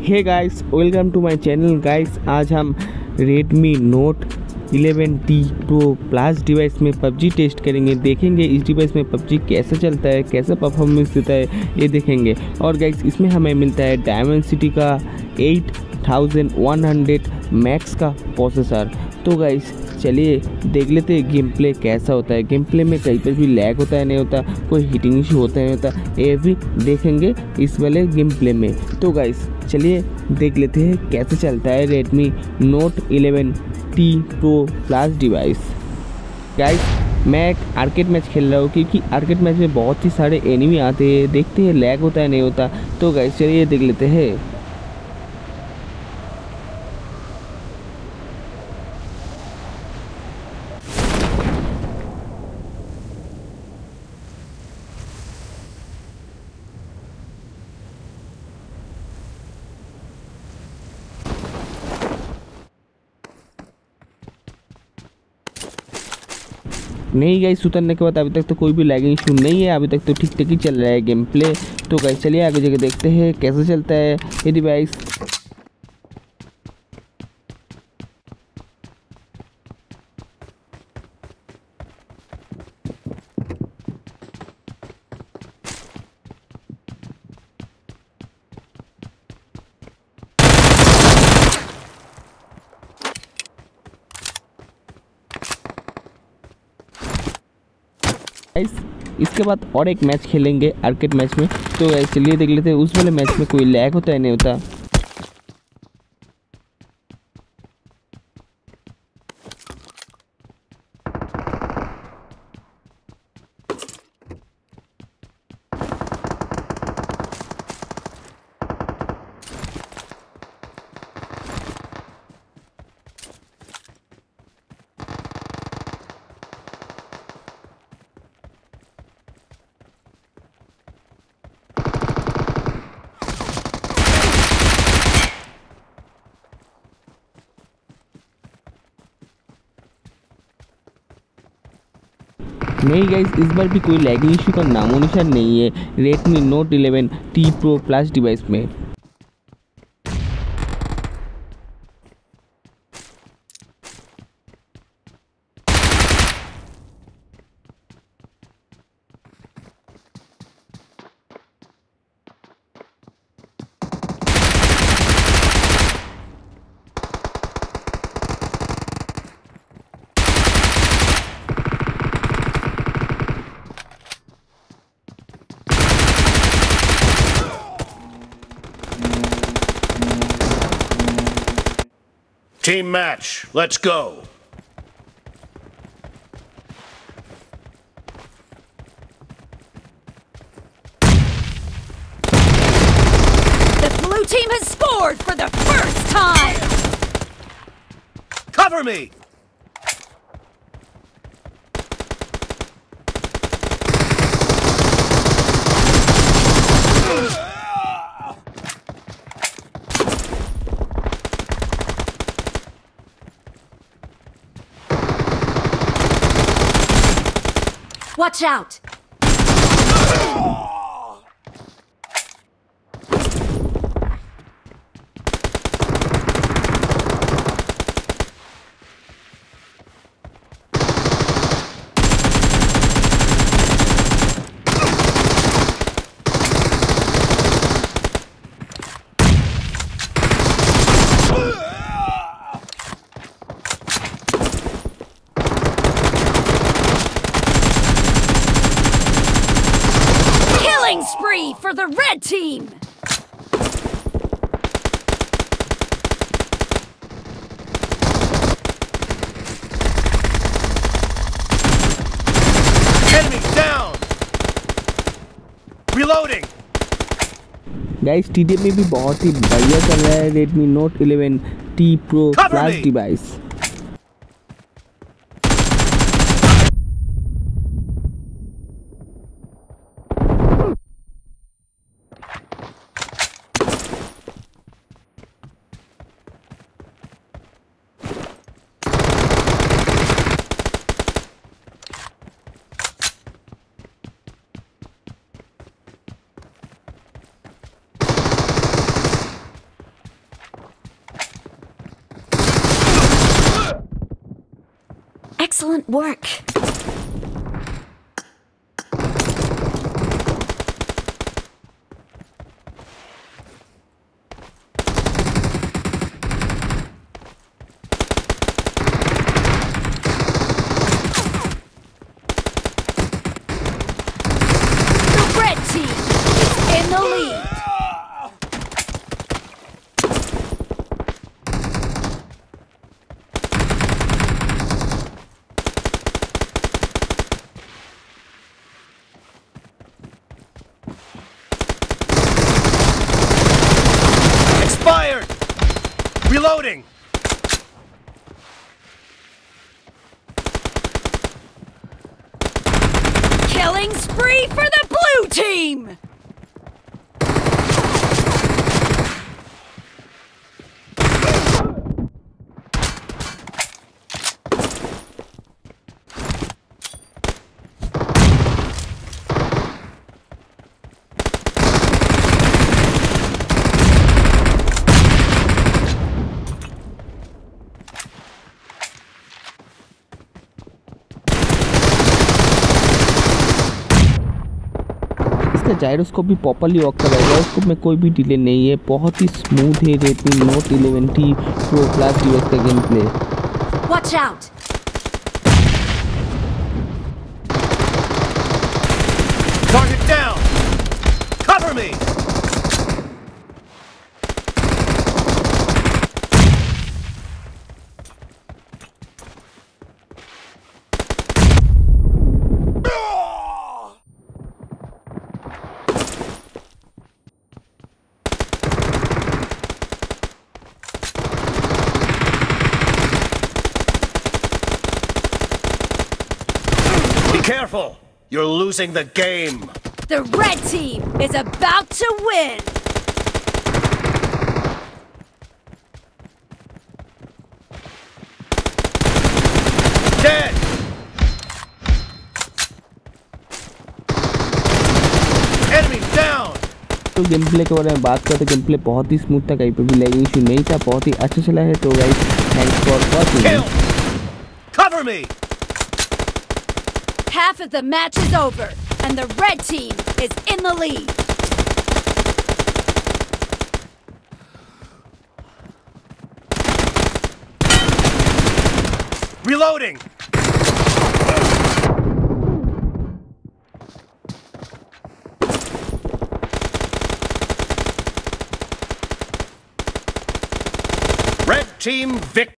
Hey guys, welcome to my channel guys. आज हम Redmi Note 11T Pro Plus device में PUBG test करेंगे। देखेंगे इस डिवाइस में PUBG कैसे चलता है, कैसा परफॉर्मेंस देता है, ये देखेंगे। और गाइस इसमें हमें मिलता है डायमेंसिटी का 8100 मैक्स का प्रोसेसर। तो गाइस चलिए देख लेते हैं गेम प्ले कैसा होता है। गेम प्ले में कहीं पर भी लैग होता है नहीं होता, कोई हीटिंग इशू होता है नहीं होता, ये भी देखेंगे इस वाले गेम प्ले में। तो गाइस चलिए देख लेते हैं कैसे चलता है Redmi Note 11T Pro Plus device. Guys मैं एक आर्केड मैच खेल रहा हूँ क्योंकि आर्केड मैच में बहुत ही सारे एनिमी आते हैं, देखते हैं लैग होता है नहीं होता। तो गाइस चलिए देख लेते हैं। नहीं गाइस, उतरने के बाद अभी तक तो कोई भी लैगिंग इशू नहीं है, अभी तक तो ठीक ठीक ही चल रहा है गेम प्ले। तो गाइस चलिए आगे जाके देखते हैं कैसे चलता है ये डिवाइस। इसके बाद और एक मैच खेलेंगे आर्केड मैच में। तो चलिए देख लेते हैं उस वाले मैच में कोई लैग होता है नहीं होता। नहीं गाइस, इस बार भी कोई लैगिंग इशू का नामो निशान नहीं है Redmi Note 11T Pro Plus device में। Team match, let's go. The blue team has scored for the first time! Cover me! Watch out! Spree for the red team! Enemy down! Reloading! Guys TDM में भी बहुत ही बढ़िया चल रहा है Redmi Note 11T Pro Plus device. Excellent work. The red team is in the lead. Expired! Reloading! Killing spree for the blue team! इसका gyroscope भी properly work कर रहा है। जायरोस्कोप में कोई भी डिले नहीं है, बहुत ही स्मूथ है Redmi Note 11T Pro Plus का gameplay. Watch out! Target down! Cover me! Be careful! You're losing the game! The red team is about to win! Dead! Enemy down! तो gameplay के बारे में बात करते, game play बहुत ही smooth था, कहीं पे भी लैगिंग इशू नहीं था, बहुत ही अच्छा चला है। तो guys thanks for Kill! Watching. Cover me! Half of the match is over, and the red team is in the lead. Reloading! Red team victory!